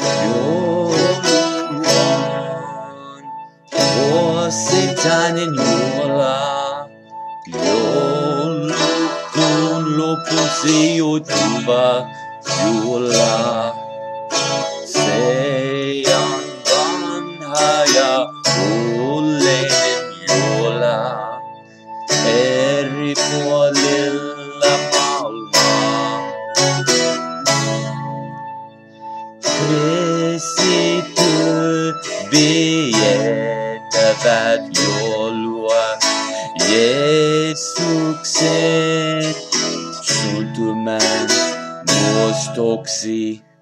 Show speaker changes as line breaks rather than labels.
Jouluan vuosittainen juhla. Joulukuun lopussa sijoittuva juhla. Se on vanha ja kuuleinen juhla. Eri puolilla maailmaa. Kristityt viettävät joulua Jeesuksen syntymästä muistoksi.